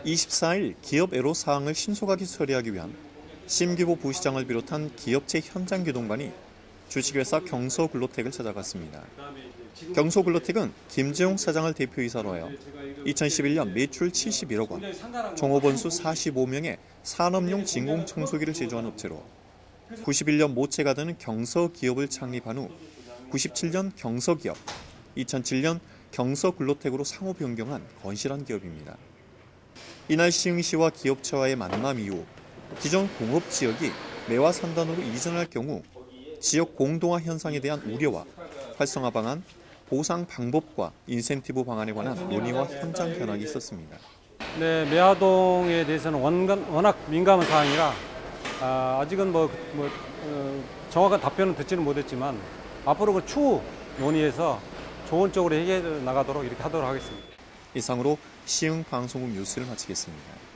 24일 기업 애로 사항을 신속하게 처리하기 위한 심기보 부시장을 비롯한 기업체 현장 교동반이 주식회사 경서글로텍을 찾아갔습니다. 경서글로텍은 김재용 사장을 대표이사로 하여 2011년 매출 71억 원, 종업원수 45명의 산업용 진공청소기를 제조한 업체로 91년 모체가 되는 경서기업을 창립한 후 97년 경서기업, 2007년 경서글로텍으로 상호 변경한 건실한 기업입니다. 이날 시흥시와 기업체와의 만남 이후 기존 공업지역이 매화 산단으로 이전할 경우 지역 공동화 현상에 대한 우려와 활성화 방안, 보상 방법과 인센티브 방안에 관한 논의와 현장 견학이 있었습니다. 네, 매화동에 대해서는 워낙 민감한 사항이라 아직은 정확한 답변은 듣지는 못했지만 앞으로 그 추후 논의해서 좋은 쪽으로 해결해 나가도록 이렇게 하도록 하겠습니다. 이상으로 시흥방송국 뉴스를 마치겠습니다.